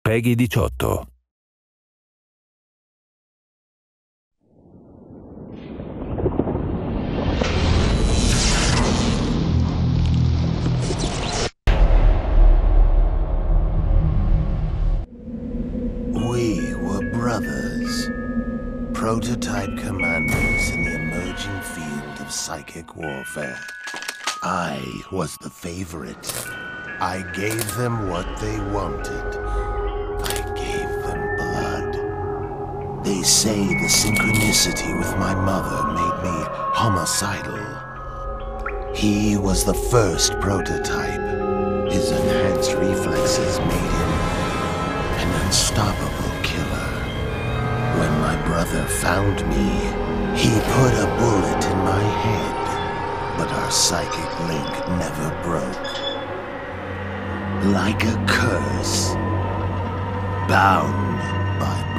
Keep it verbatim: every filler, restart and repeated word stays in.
Peggy diciotto. We were brothers, prototype commandos in the emerging field of psychic warfare. I was the favorite. I gave them what they wanted. I gave them blood. They say the synchronicity with my mother made me homicidal. He was the first prototype. His enhanced reflexes made him an unstoppable killer. When my brother found me, he put a bullet in my head, but our psychic link never broke. Like a curse, bound by